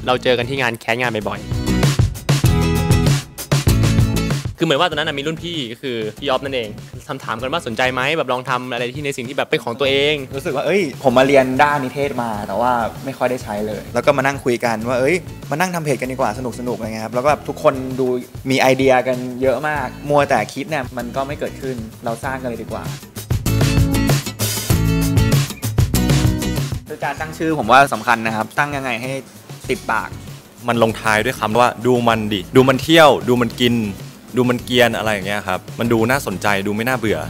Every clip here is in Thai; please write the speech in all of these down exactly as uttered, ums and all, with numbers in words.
เราเจอกันที่งานแคสงานบ่อยๆคือเหมือนว่าตอนนั้นมีรุ่นพี่ก็คือพี่ออฟนั่นเองคำถามกันว่าสนใจไหมแบบลองทำอะไรที่ในสิ่งที่แบบเป็นของตัวเองรู้สึกว่าเอ้ยผมมาเรียนด้านนิเทศมาแต่ว่าไม่ค่อยได้ใช้เลยแล้วก็มานั่งคุยกันว่าเอ้ยมานั่งทำเพจกันดีกว่าสนุกสนุกอะไรเงี้ยครับแล้วก็แบบทุกคนดูมีไอเดียกันเยอะมากมัวแต่คิดเนี่ยมันก็ไม่เกิดขึ้นเราสร้างกันเลยดีกว่าคือการตั้งชื่อผมว่าสำคัญนะครับตั้งยังไงให้ติดปากมันลงท้ายด้วยคำว่าดูมันดิดูมันเที่ยวดูมันกินดูมันเกียนอะไรอย่างเงี้ยครับมันดูน่าสนใจดูไม่น่าเบื่อ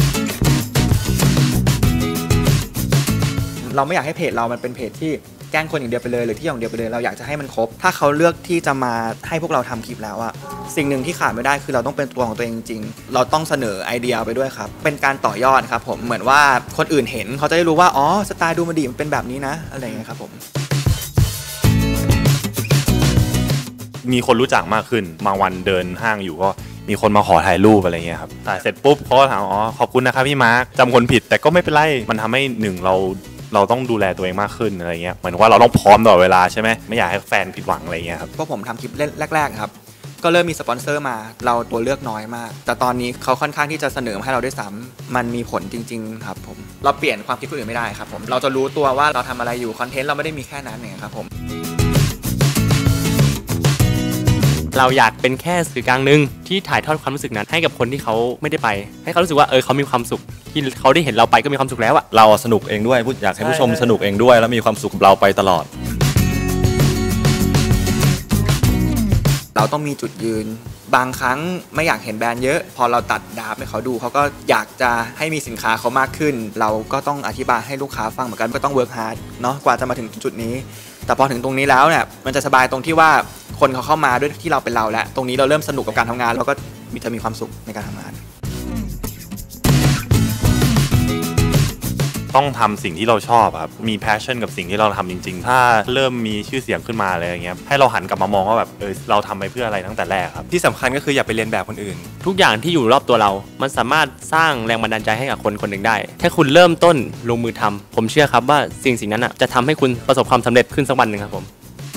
เราไม่อยากให้เพจเรามันเป็นเพจที่แกล้งคนอย่างเดียวไปเลยหรือที่อย่างเดียวไปเลยเราอยากจะให้มันครบถ้าเขาเลือกที่จะมาให้พวกเราทำคลิปแล้วอะสิ่งหนึ่งที่ขาดไม่ได้คือเราต้องเป็นตัวของตัวเองจริงๆเราต้องเสนอไอเดียไปด้วยครับเป็นการต่อยอดครับผมเหมือนว่าคนอื่นเห็นเขาจะได้รู้ว่าอ๋อสไตล์ดูมันดีมันเป็นแบบนี้นะอะไรอย่างเงี้ยครับผมมีคนรู้จักมากขึ้นบางวันเดินห้างอยู่ก็มีคนมาขอถ่ายรูปอะไรเงี้ยครับถ่ายเสร็จปุ๊บเขาก็ถามอ๋อขอบคุณนะครับพี่มาร์คจำคนผิดแต่ก็ไม่เป็นไรมันทำให้หนึ่งเราเราต้องดูแลตัวเองมากขึ้นอะไรเงี้ยเหมือนว่าเราต้องพร้อมตลอดเวลาใช่ไหมไม่อยากให้แฟนผิดหวังอะไรเงี้ยครับพวกผมทำคลิปเล่นแรกๆครับก็เริ่มมีสปอนเซอร์มาเราตัวเลือกน้อยมากแต่ตอนนี้เขาค่อนข้างที่จะเสนอให้เราด้วยซ้ำมันมีผลจริงๆครับผมเราเปลี่ยนความคิดคนอื่นไม่ได้ครับผมเราจะรู้ตัวว่าเราทำอะไรอยู่คอนเทนต์เราไม่ได้มีแค่นั้นเองครับผมเราอยากเป็นแค่สื่อกลางหนึ่งที่ถ่ายทอดความรู้สึกนั้นให้กับคนที่เขาไม่ได้ไปให้เขารู้สึกว่าเออเขามีความสุขที่เขาได้เห็นเราไปก็มีความสุขแล้วอะเราสนุกเองด้วยอยากให้ผู้ชมสนุกเองด้วยแล้วมีความสุขกับเราไปตลอดเราต้องมีจุดยืนบางครั้งไม่อยากเห็นแบรนด์เยอะพอเราตัดดาบให้เขาดูเขาก็อยากจะให้มีสินค้าเขามากขึ้นเราก็ต้องอธิบายให้ลูกค้าฟังเหมือนกันก็ต้องเวิร์คฮาร์ดเนาะกว่าจะมาถึงจุดนี้แต่พอถึงตรงนี้แล้วเนี่ยมันจะสบายตรงที่ว่าคนเขาเข้ามาด้วยที่เราเป็นเราแล้วตรงนี้เราเริ่มสนุกกับการทำงานเราก็จะมีความสุขในการทำงานต้องทำสิ่งที่เราชอบครับมีแพชชั่นกับสิ่งที่เราทำจริงๆถ้าเริ่มมีชื่อเสียงขึ้นมาอะไรอย่างเงี้ยให้เราหันกลับมามองว่าแบบเออเราทำไปเพื่ออะไรตั้งแต่แรกครับที่สำคัญก็คืออย่าไปเรียนแบบคนอื่นทุกอย่างที่อยู่รอบตัวเรามันสามารถสร้างแรงบันดาลใจให้กับคนคนหนึ่งได้แค่คุณเริ่มต้นลงมือทำผมเชื่อครับว่าสิ่งสิ่งนั้นอ่ะจะทำให้คุณประสบความสำเร็จขึ้นสักวันหนึ่งครับผม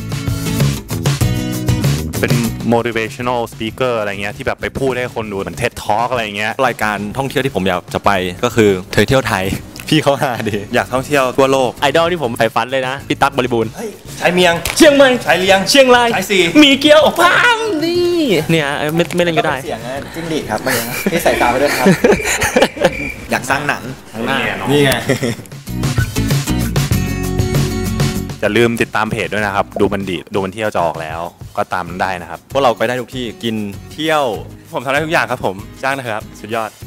เป็น motivational speaker อะไรเงี้ยที่แบบไปพูดให้คนดูเหมือน เท็ด Talk อะไรเงี้ยรายการท่องเที่ยวที่ผมอยากจะไปก็คือเธอเที่ยวไทยพี่เขาหาดีอยากท่องเที่ยวทั่วโลกไอดอลที่ผมใฝ่ฝันเลยนะพี่ตั๊กบริบูรณ์ใช้เมียงเชียงใหม่ใช้เลียงเชียงรายใช้สีมีเกียวพังนี่เนี่ยไม่ไม่เล่นก็ได้เสียงจิ้งดีครับไม่ที่ใส่ตาไปด้วยครับอยากสร้างหนังนี่ไงอย่าลืมติดตามเพจด้วยนะครับดูมันดีดูมันเที่ยวจะออกแล้วก็ตามได้นะครับพวกเราไปได้ทุกที่กินเที่ยวผมทำได้ทุกอย่างครับผมจ้างนะครับสุดยอด